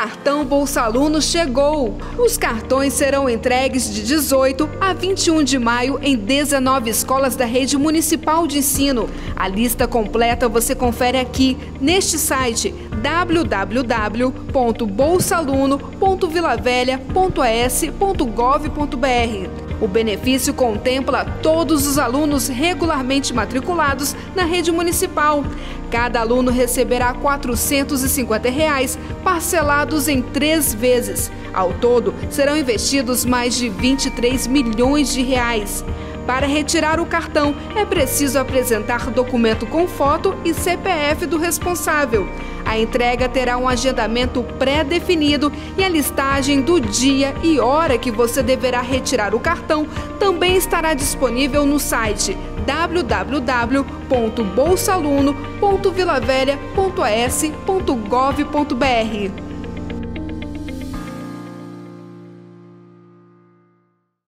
cartão Bolsa Aluno chegou. Os cartões serão entregues de 18 a 21 de maio em 19 escolas da rede municipal de ensino. A lista completa você confere aqui neste site www.bolsaaluno.vilavelha.es.gov.br. O benefício contempla todos os alunos regularmente matriculados na rede municipal. Cada aluno receberá R$ 450, parcelados em 3 vezes. Ao todo, serão investidos mais de 23 milhões de reais. Para retirar o cartão, é preciso apresentar documento com foto e CPF do responsável. A entrega terá um agendamento pré-definido e a listagem do dia e hora que você deverá retirar o cartão também estará disponível no site www.bolsaaluno.vilavelha.es.gov.br.